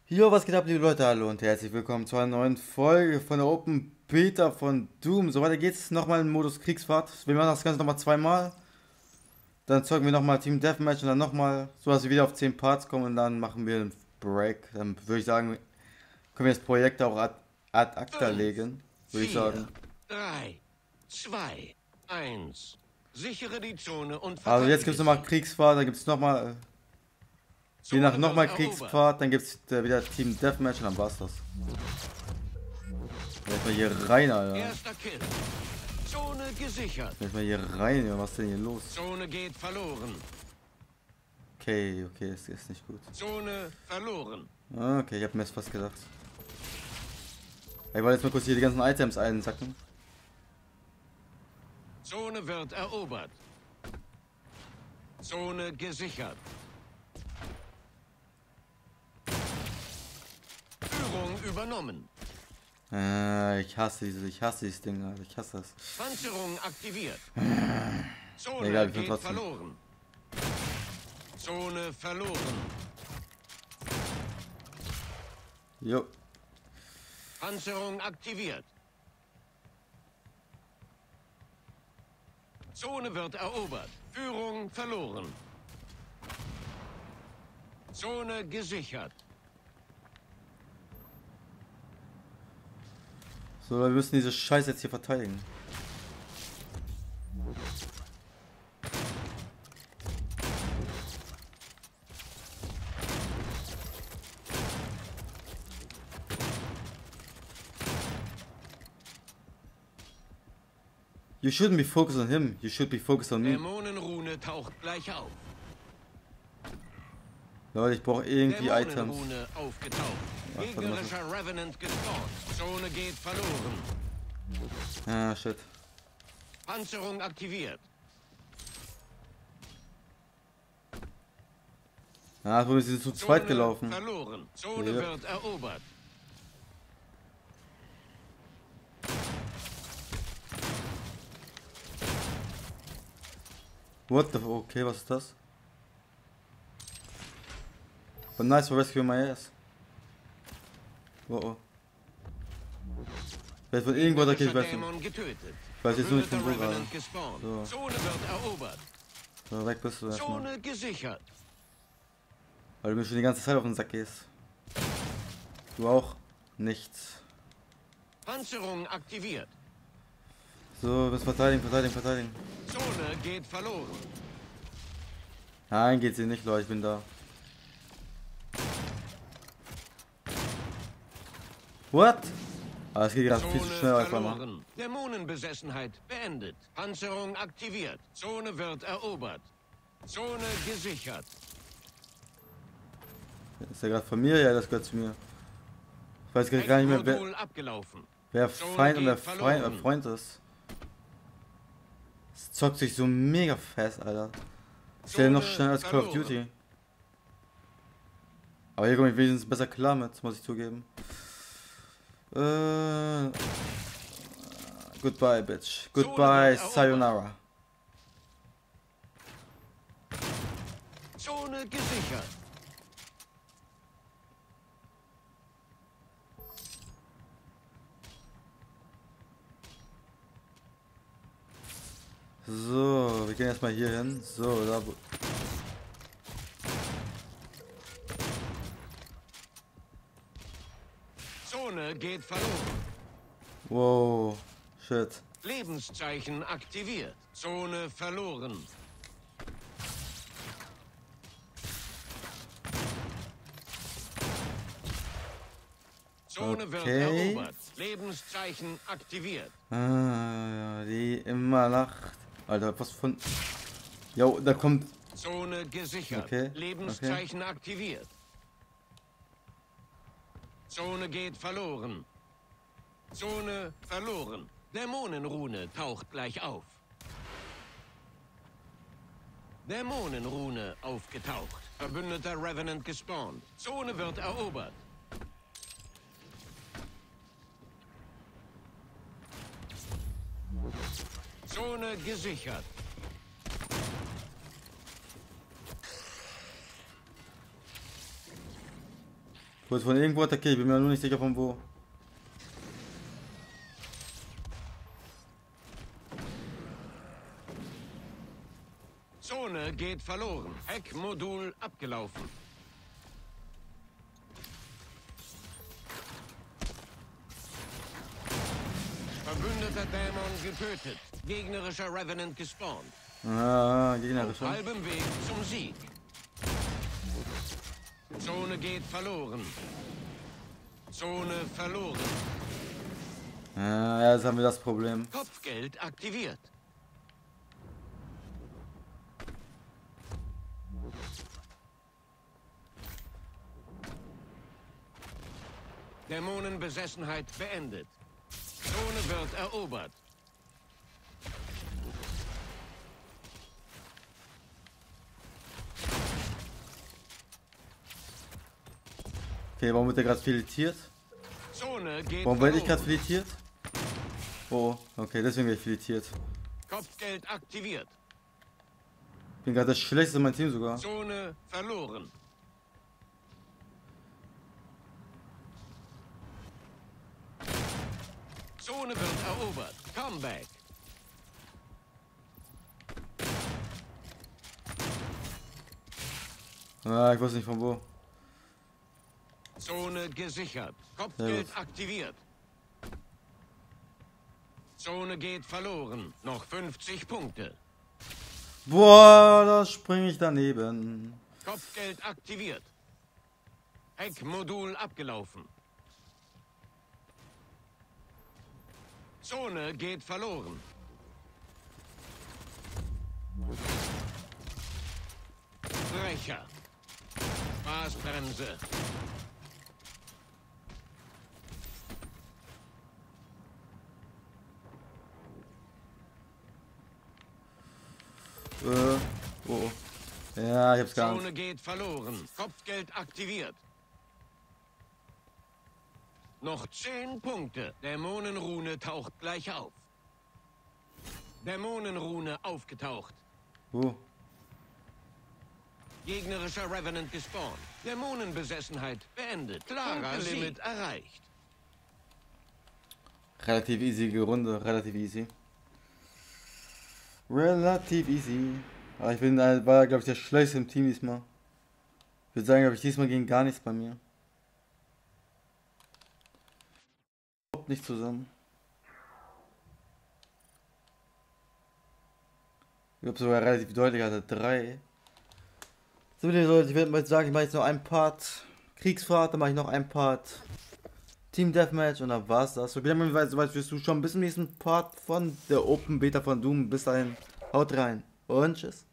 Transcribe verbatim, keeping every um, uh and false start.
Jo, was geht ab, liebe Leute? Hallo und herzlich willkommen zu einer neuen Folge von der Open Beta von Doom. So weiter geht's nochmal im Modus Kriegsfahrt. Wir machen das Ganze nochmal zweimal. Dann zocken wir nochmal Team Deathmatch und dann nochmal, so dass wir wieder auf zehn Parts kommen und dann machen wir einen Break. Dann würde ich sagen, können wir das Projekt auch ad, ad acta legen, würde ich sagen. drei, zwei, eins. Sichere die Zone und Also jetzt gibt es nochmal sie. Kriegsfahrt, dann gibt es nochmal, je nach Zone nochmal wird Kriegsfahrt, dann gibt es wieder Team Deathmatch und dann war's das. Jetzt mal hier rein, Alter. Erster Kill. Zone gesichert. Jetzt mal hier rein, ja, was ist denn hier los? Zone geht verloren. Okay, okay, das ist nicht gut. Zone verloren. Okay, ich hab mir jetzt fast gedacht. Ich wollte jetzt mal kurz hier die ganzen Items einsacken. Zone wird erobert. Zone gesichert. Führung übernommen. Äh, ich hasse dieses, ich hasse dieses Ding, Alter. Ich hasse das. Panzerung aktiviert. Zone Egal, wir sind geht trotzdem. verloren. Zone verloren. Jo. Panzerung aktiviert. Zone wird erobert. Führung verloren. Zone gesichert. So, wir müssen diese Scheiße jetzt hier verteidigen. You shouldn't be focused on him. You should be focused on me. Dämonenrune taucht gleich auf. Leute, ich brauche irgendwie Items. Dämonenrune aufgetaucht. Ach, warte mal. Gegnerischer Revenant gespawnt. Zone geht verloren. Ah, shit. Panzerung aktiviert. Ah, wir sind zu zweit Zone gelaufen. verloren. Zone Ja. wird erobert. What the... Okay, was ist das? But nice for rescue my ass. Oh oh. Wer von irgendwo da geht, ich weiß nicht. Dämon getötet. Ich weiß jetzt nur nicht von wo Verbündeter gerade. Revenant gespawnt. So. Zone wird erobert. So, weg bist du erstmal. Zone gesichert. Weil du mir schon die ganze Zeit auf den Sack gehst. Du auch? Nichts. Panzerung aktiviert. So, wir müssen verteidigen, verteidigen, verteidigen. Zone geht verloren. Nein, geht sie nicht, Leute, ich bin da. What? Ah, es geht gerade viel zu Zone schnell einfach mal. verloren. Dämonenbesessenheit beendet. Panzerung aktiviert. Zone wird erobert. Zone gesichert. Ist der gerade von mir? Ja, das gehört zu mir. Ich weiß gar nicht mehr, wer, Modul abgelaufen. wer Zone Feind und wer geht Freund, verloren. äh, Freund ist. Es zockt sich so mega fest, Alter. Ist ja noch Zone schneller als Call of verloren. Duty. Aber hier komme ich wenigstens besser klar mit, muss ich zugeben. Äh, goodbye, bitch. Goodbye, erobert. sayonara. Zone gesichert. So, wir gehen erstmal hier hin. So, da. wo- Zone geht verloren. Wow, shit. Lebenszeichen aktiviert. Zone verloren. Zone wird Okay. erobert. Lebenszeichen aktiviert. Ah, ja, die immer lacht. Alter, was von. Jo, da kommt. Zone gesichert. Okay, Lebenszeichen aktiviert. Zone geht verloren. Zone verloren. Dämonenrune taucht gleich auf. Dämonenrune aufgetaucht. Verbündeter Revenant gespawnt. Zone wird erobert. Zone gesichert. Wurde von irgendwo attackiert, ich bin mir nur nicht sicher von wo. Zone geht verloren. Heckmodul abgelaufen. Verbündeter Dämon getötet. Gegnerischer Revenant gespawnt. Ah, Auf gegnerischer. halbem Weg zum Sieg. Zone geht verloren. Zone verloren. Ah, ja, jetzt haben wir das Problem. Kopfgeld aktiviert. Dämonenbesessenheit beendet. Zone wird erobert. Okay, warum wird der gerade filetiert? Zone geht Warum werde ich gerade verloren. filetiert? Oh, okay, deswegen werde ich filetiert. Kopfgeld aktiviert. Bin gerade das schlechteste in meinem Team sogar. Zone verloren. Zone wird erobert. Comeback. Ah, ich weiß nicht von wo. Zone gesichert. Sehr Kopfgeld gut. aktiviert. Zone geht verloren. Noch fünfzig Punkte. Boah, da springe ich daneben. Kopfgeld aktiviert. Heckmodul abgelaufen. Zone geht verloren. Brecher. Spaßbremse. Äh, oh. Ja, ich hab's gar Zone nicht. geht verloren. Kopfgeld aktiviert. Noch zehn Punkte. Dämonenrune taucht gleich auf. Dämonenrune aufgetaucht. Wo? Gegnerischer Revenant gespawnt. Dämonenbesessenheit beendet. Klarer Limit erreicht. Relativ easy Runde, relativ easy. Relativ easy. Aber ich bin, äh, war glaube ich der schlechteste im Team diesmal. Ich würde sagen, glaube ich, diesmal ging gar nichts bei mir. Überhaupt nicht zusammen. Ich glaube sogar relativ deutlich, hatte drei. So, liebe Leute, ich werde mal sagen, ich mache jetzt noch einen Part Kriegsfahrt, dann mache ich noch einen Part Team Deathmatch und dann war's das. So, wir haben soweit fürs Zuschauen. Bis zum nächsten Part von der Open Beta von Doom. Bis dahin, haut rein und tschüss.